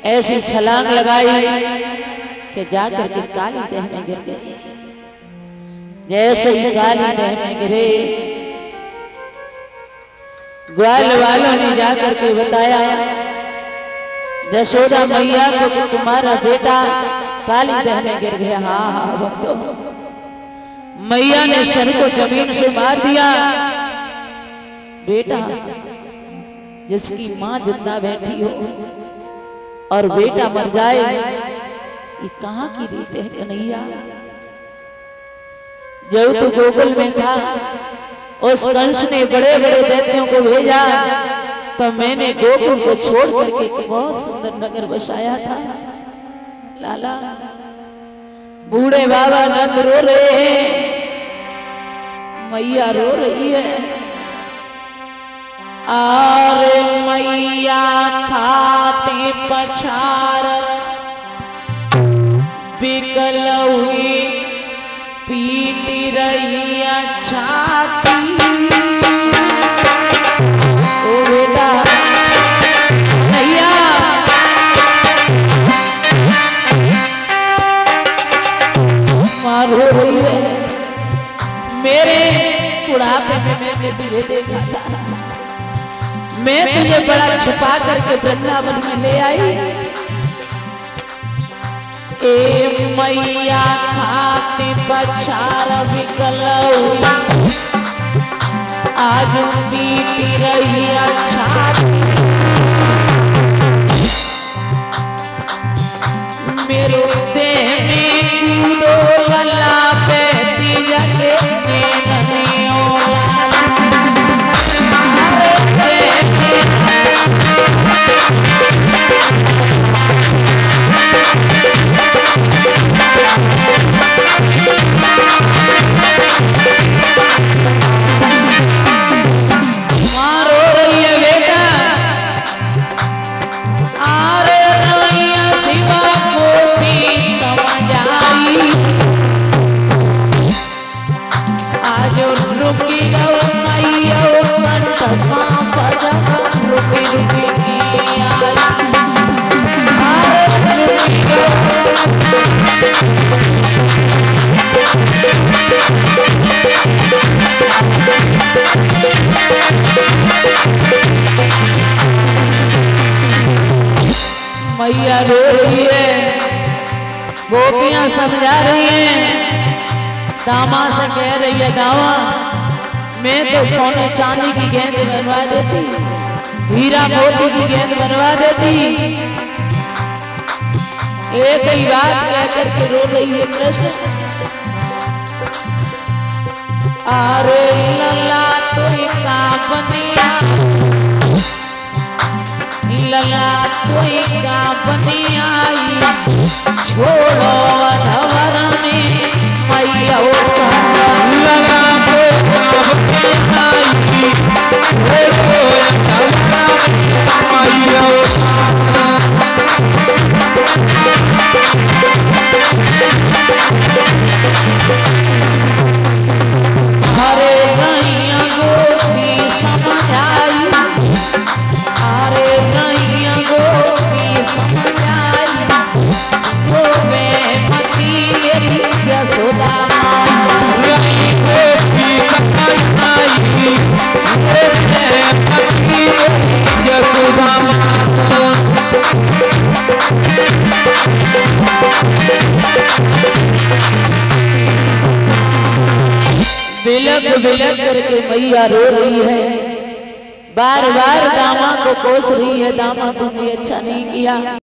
ऐसी छलांग लगाई कि जाकर के काली देह में गिर गए। जैसे ही काली देह में गिरे, ग्वाल वालों ने जाकर के बताया यशोदा मैया को कि तुम्हारा बेटा काली देह में गिर गया। हाँ हाँ भक्तों, मैया ने सर को जमीन से मार दिया। बेटा जिसकी मां जिंदा बैठी हो और बेटा मर जाए, ये कहां की रीत है कन्हैया। जब तू गोकुल में था, उस कंस ने बड़े बड़े दैत्यों को भेजा, तो मैंने गोकुल को छोड़ करके एक बहुत सुंदर नगर बसाया था। लाला, बूढ़े बाबा नंद रो रहे हैं, मैया रो रही है। आरे मैया खाते पछार बिकल हुई पीट रही छाती। ओ बेटा नैया, मार हो रही है। मेरे बुढ़ापे में मैंने तुझे देखा था, मैं तुझे बड़ा छुपा करके वृंदावन में ले आई। ए मैया खाते बछार बिकल आज पीट रही छाती। मेरे देह में कूदो गला पे जगे मैया रो रही है। गोपियां समझा रही हैं, दामा से कह रही है, दामा मैं तो सोने चांदी की गेंद बनवा देती, हीरा मोती की गेंद बनवा देती। एक ही बात कह करके रो रही है कृष्ण। अरे लला तो का बनिया, लला तो का बनिया, छोड़ो अधवर में मैया लला तो का बनिया, छोड़ो अधवर में मैया। अरे नैया गोपी समझ आई, अरे नैया गोपी समझ आई, वो मती मेरी यशोदा माया। गोपी समझ आई, वो मती मेरी यशोदा माया। बिलक बिलक करके मैया रो रही है, बार बार दामा को कोस रही है, दामा तुमने अच्छा नहीं किया।